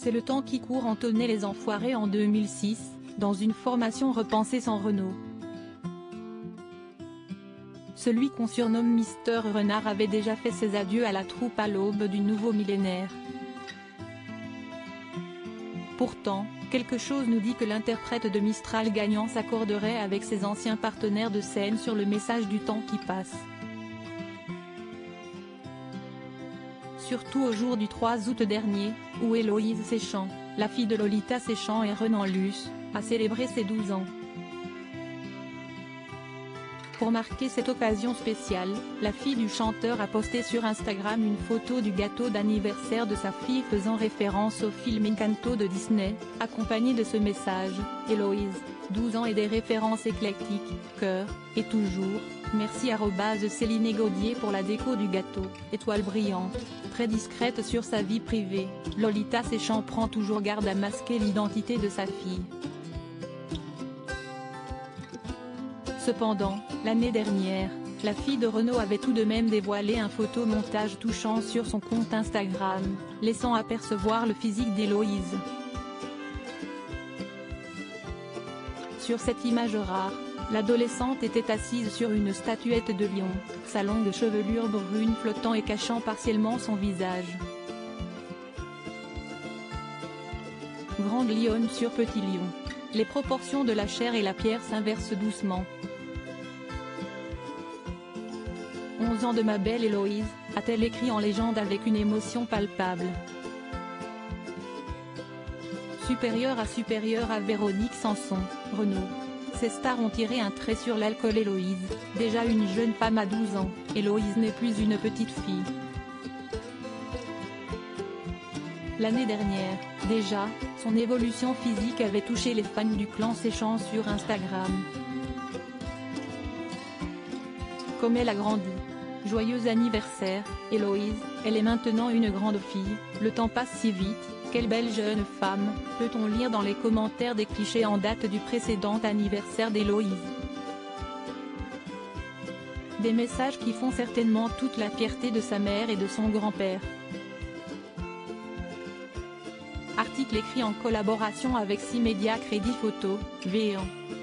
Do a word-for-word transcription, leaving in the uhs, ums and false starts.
C'est le temps qui court entonnaient les Enfoirés en deux mille six, dans une formation repensée sans Renaud. Celui qu'on surnomme Mister Renard avait déjà fait ses adieux à la troupe à l'aube du nouveau millénaire. Pourtant, quelque chose nous dit que l'interprète de Mistral gagnant s'accorderait avec ses anciens partenaires de scène sur le message du temps qui passe. Surtout au jour du trois août dernier, où Héloïse Séchant, la fille de Lolita Séchant et Renan Luce, a célébré ses douze ans. Pour marquer cette occasion spéciale, la fille du chanteur a posté sur Instagram une photo du gâteau d'anniversaire de sa fille faisant référence au film Encanto de Disney, accompagnée de ce message: Héloïse, douze ans et des références éclectiques, cœur, et toujours, merci arrobase Céline Gaudier pour la déco du gâteau, étoile brillante, très discrète sur sa vie privée, Lolita Séchant prend toujours garde à masquer l'identité de sa fille. Cependant, l'année dernière, la fille de Renaud avait tout de même dévoilé un photomontage touchant sur son compte Instagram, laissant apercevoir le physique d'Héloïse. Sur cette image rare, l'adolescente était assise sur une statuette de lion, sa longue chevelure brune flottant et cachant partiellement son visage. Grande lionne sur petit lion. Les proportions de la chair et la pierre s'inversent doucement. onze ans de ma belle Héloïse, a-t-elle écrit en légende avec une émotion palpable. Supérieure à supérieure à Véronique Sanson, Renaud. Ces stars ont tiré un trait sur l'alcool. Héloïse, déjà une jeune femme à douze ans, Héloïse n'est plus une petite fille. L'année dernière, déjà, son évolution physique avait touché les fans du clan Séchant sur Instagram. Comme elle a grandi. Joyeux anniversaire, Héloïse, elle est maintenant une grande fille, le temps passe si vite, quelle belle jeune femme, peut-on lire dans les commentaires des clichés en date du précédent anniversaire d'Héloïse. Des messages qui font certainement toute la fierté de sa mère et de son grand-père. Article écrit en collaboration avec six médias Crédit Photo, V un.